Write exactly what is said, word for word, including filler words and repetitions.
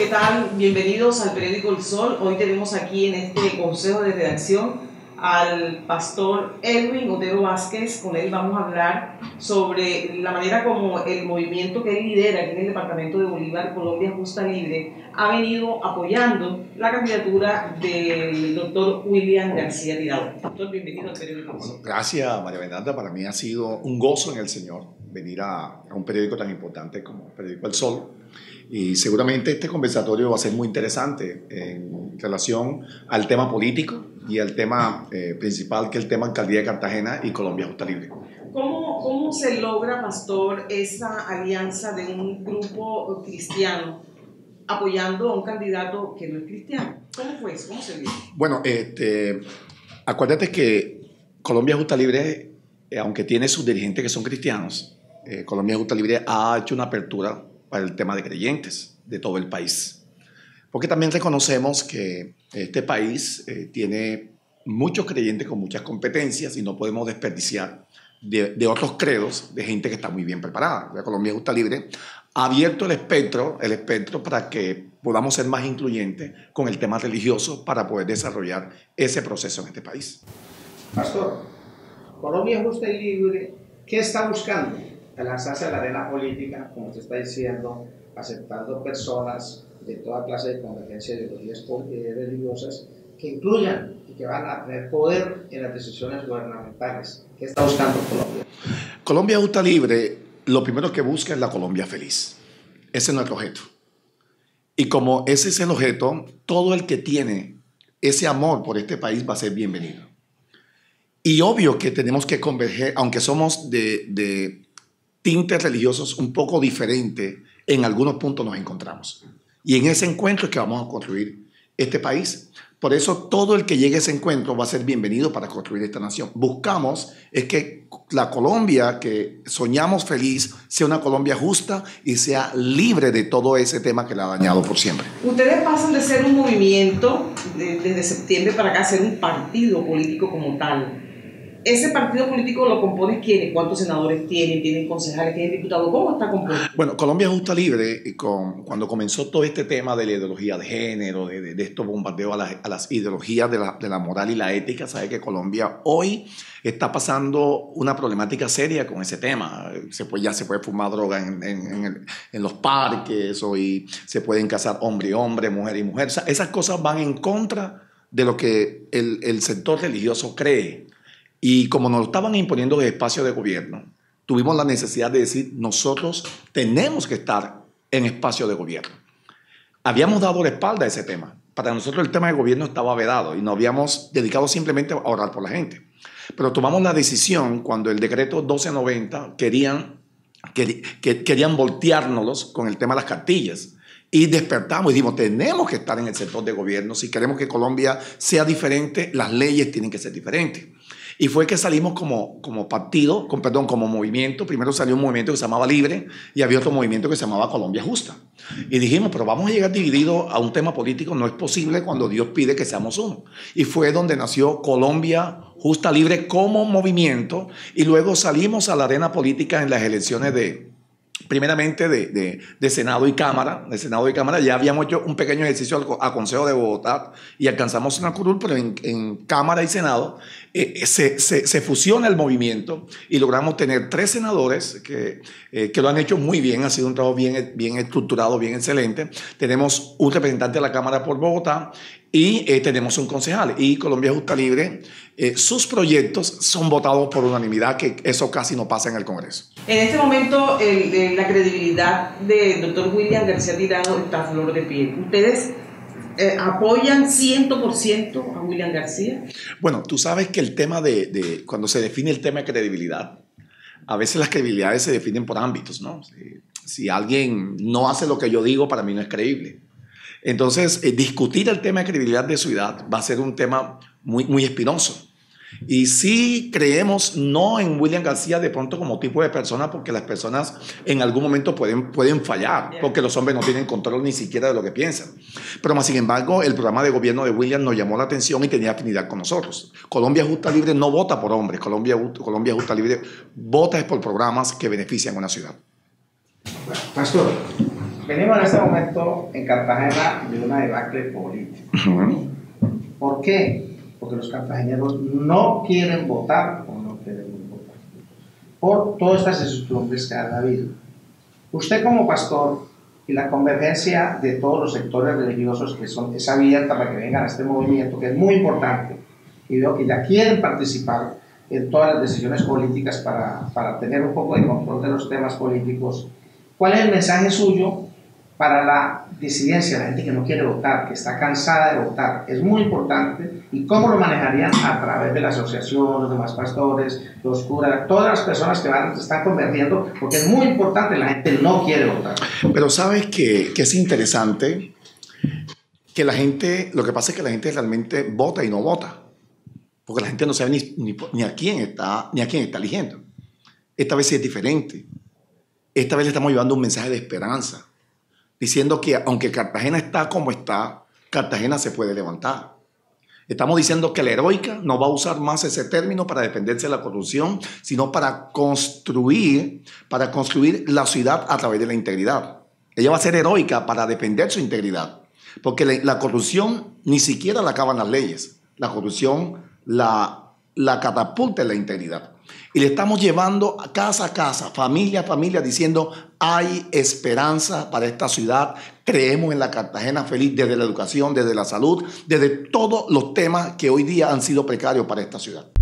¿qué tal? Bienvenidos al periódico El Sol. Hoy tenemos aquí en este consejo de redacción al pastor Edwin Otero Vázquez. Con él vamos a hablar sobre la manera como el movimiento que él lidera aquí en el departamento de Bolívar, Colombia Justa Libre, ha venido apoyando la candidatura del doctor William García Tirado. Doctor, bienvenido al periódico El Sol. Bueno, gracias, María Fernanda. Para mí ha sido un gozo en el Señor venir a, a un periódico tan importante como el periódico El Sol. Y seguramente este conversatorio va a ser muy interesante en relación al tema político y al tema eh, principal, que es el tema Alcaldía de Cartagena y Colombia Justa Libre. ¿Cómo, ¿Cómo se logra, pastor, esa alianza de un grupo cristiano apoyando a un candidato que no es cristiano? ¿Cómo fue eso? ¿Cómo se dio? Bueno, este, acuérdate que Colombia Justa Libre, eh, aunque tiene sus dirigentes que son cristianos, eh, Colombia Justa Libre ha hecho una apertura para el tema de creyentes de todo el país. Porque también reconocemos que este país eh, tiene muchos creyentes con muchas competencias y no podemos desperdiciar de, de otros credos de gente que está muy bien preparada. La Colombia Justa Libre ha abierto el espectro, el espectro para que podamos ser más incluyentes con el tema religioso para poder desarrollar ese proceso en este país. Pastor, Colombia Justa y Libre, ¿qué está buscando? Al lanzarse a la arena política, como se está diciendo, aceptando personas de toda clase de convergencia de ideologías religiosas que incluyan y que van a tener poder en las decisiones gubernamentales. ¿Qué está buscando Colombia? Colombia Justa Libre, lo primero que busca es la Colombia feliz. Ese es nuestro objeto. Y como ese es el objeto, todo el que tiene ese amor por este país va a ser bienvenido. Y obvio que tenemos que converger, aunque somos de, de tintes religiosos un poco diferentes, en algunos puntos nos encontramos. Y en ese encuentro es que vamos a construir este país. Por eso todo el que llegue a ese encuentro va a ser bienvenido para construir esta nación. Buscamos es que la Colombia que soñamos feliz sea una Colombia justa y sea libre de todo ese tema que la ha dañado por siempre. Ustedes pasan de ser un movimiento de, desde septiembre para acá a ser un partido político como tal. ¿Ese partido político lo compone quiénes? ¿Cuántos senadores tienen? ¿Tienen concejales? ¿Tienen diputados? ¿Cómo está compuesto? Bueno, Colombia Justa Libre, con, cuando comenzó todo este tema de la ideología de género, de, de, de estos bombardeos a, la, a las ideologías de la, de la moral y la ética, sabe que Colombia hoy está pasando una problemática seria con ese tema. Se puede, ya se puede fumar droga en, en, en, el, en los parques, hoy se pueden casar hombre y hombre, mujer y mujer. O sea, esas cosas van en contra de lo que el, el sector religioso cree. Y como nos estaban imponiendo el espacio de gobierno, tuvimos la necesidad de decir, nosotros tenemos que estar en espacio de gobierno. Habíamos dado la espalda a ese tema. Para nosotros el tema de gobierno estaba vedado y nos habíamos dedicado simplemente a orar por la gente. Pero tomamos la decisión cuando el decreto doce noventa querían, que, que, querían volteárnoslos con el tema de las cartillas. Y despertamos y dijimos, tenemos que estar en el sector de gobierno. Si queremos que Colombia sea diferente, las leyes tienen que ser diferentes. Y fue que salimos como, como partido, con, perdón, como movimiento. Primero salió un movimiento que se llamaba Libre y había otro movimiento que se llamaba Colombia Justa. Y dijimos, pero vamos a llegar divididos a un tema político. No es posible cuando Dios pide que seamos uno. Y fue donde nació Colombia Justa Libre como movimiento. Y luego salimos a la arena política en las elecciones de... primeramente de, de, de Senado y Cámara, de Senado y Cámara, ya habíamos hecho un pequeño ejercicio al, al Consejo de Bogotá y alcanzamos una curul, pero en, en Cámara y Senado eh, se, se, se fusiona el movimiento y logramos tener tres senadores que, eh, que lo han hecho muy bien, ha sido un trabajo bien, bien estructurado, bien excelente. Tenemos un representante de la Cámara por Bogotá y eh, tenemos un concejal. Y Colombia Justa Libre, eh, sus proyectos son votados por unanimidad, que eso casi no pasa en el Congreso. En este momento, el, el, la credibilidad del doctor William García Tirado está a flor de piel. ¿Ustedes eh, apoyan cien por ciento a William García? Bueno, tú sabes que el tema de, de cuando se define el tema de credibilidad, a veces las credibilidades se definen por ámbitos, ¿no? Si, si alguien no hace lo que yo digo, para mí no es creíble. Entonces, eh, discutir el tema de credibilidad de ciudad va a ser un tema muy, muy espinoso. Y sí creemos no en William García de pronto como tipo de persona, porque las personas en algún momento pueden, pueden fallar, porque los hombres no tienen control ni siquiera de lo que piensan. Pero más sin embargo, el programa de gobierno de William nos llamó la atención y tenía afinidad con nosotros. Colombia Justa Libre no vota por hombres, Colombia, Colombia Justa Libre vota por programas que benefician a una ciudad. Pastor, venimos en este momento en Cartagena de una debacle política. Uh-huh. ¿Por qué? Porque los cartageneros no quieren votar o no quieren votar por todas estas incertidumbres que han habido. Usted como pastor y la convergencia de todos los sectores religiosos que son, es abierta para que vengan a este movimiento, que es muy importante, y veo que ya quieren participar en todas las decisiones políticas para, para tener un poco de control de los temas políticos. ¿Cuál es el mensaje suyo para la disidencia, la gente que no quiere votar, que está cansada de votar? Es muy importante. ¿Y cómo lo manejarían? A través de la asociación, los demás pastores, los curas, todas las personas que van, se están convirtiendo, porque es muy importante, la gente no quiere votar. Pero sabes que, que es interesante que la gente, lo que pasa es que la gente realmente vota y no vota, porque la gente no sabe ni, ni, ni, a quién está, ni a quién está eligiendo. Esta vez sí es diferente. Esta vez le estamos llevando un mensaje de esperanza, diciendo que aunque Cartagena está como está, Cartagena se puede levantar. Estamos diciendo que la heroica no va a usar más ese término para defenderse de la corrupción, sino para construir, para construir la ciudad a través de la integridad. Ella va a ser heroica para defender su integridad, porque la, la corrupción ni siquiera la acaban las leyes. La corrupción la, la catapulta en la integridad. Y le estamos llevando a casa a casa, familia a familia, diciendo hay esperanza para esta ciudad. Creemos en la Cartagena feliz desde la educación, desde la salud, desde todos los temas que hoy día han sido precarios para esta ciudad.